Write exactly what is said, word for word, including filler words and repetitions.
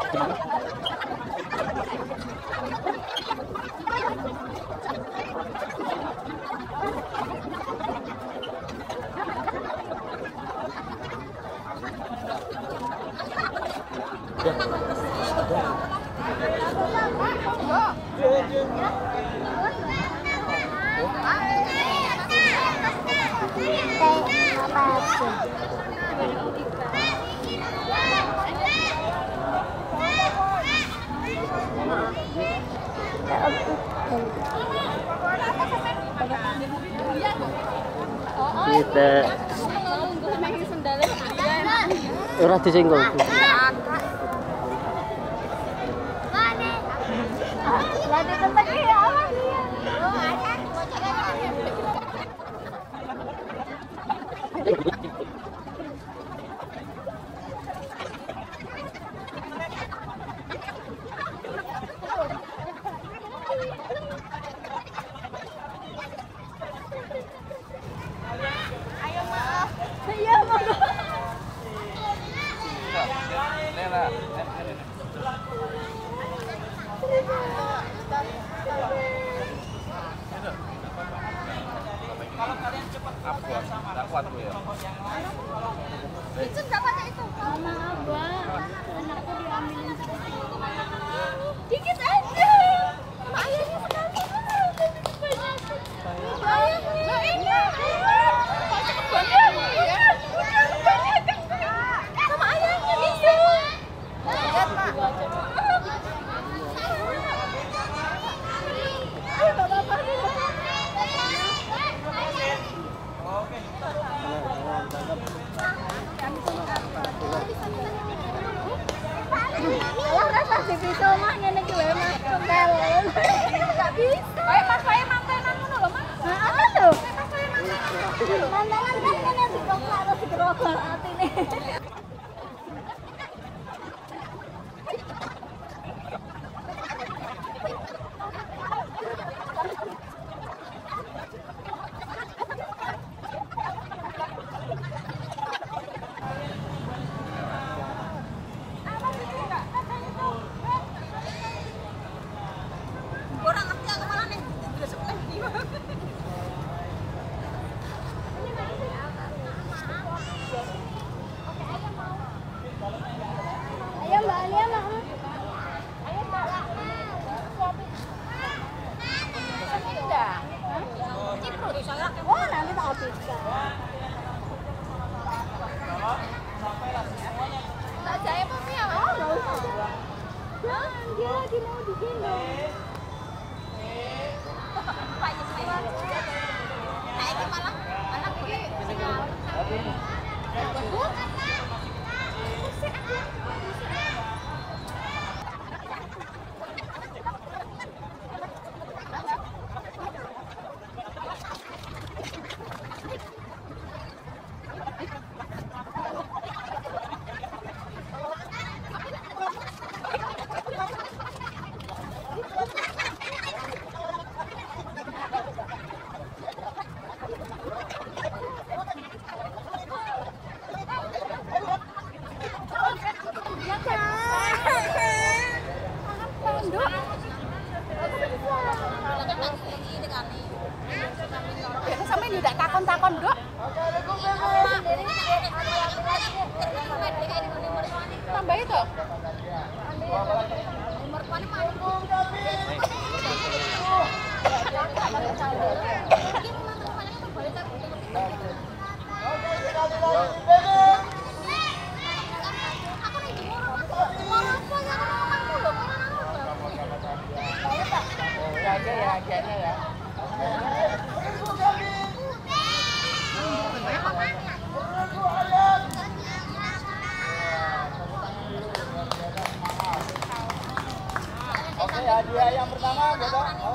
Kita ora disenggol. Lah di tempat dia apa dia? Ayo maaf. Iya, Bang. Lela. Kalau kalian cepat apa enggak kuat Bu ya. Itu enggak pakai itu. Sama Abah. Anakku diambilin dikit aja. Sama ayahnya sekali. Ayahnya. Lah ini. Kok cepet banget ya? Sama ayahnya bisa. Lihat, Pak. Bisa mah ngene iki wae Mas kontel. Enggak bisa. Kayak pas wae mantenan ngono lho, Mas. Heeh lho. Pas wae mantenan. Mantenan kan ngene dikrokok harus dikrokok atine. Oh, nanti tak habiskan. Tak jaya Papi ya? Oh, enggak usah. Jangan, dia lagi mau digendong. Pak Yusri. Nah, ini malah anak gue. Bu? Sampai tidak takon-takon, Dok. Tambah itu. Aja ya, aja ya. Oke, hadiah yang pertama, Bapak.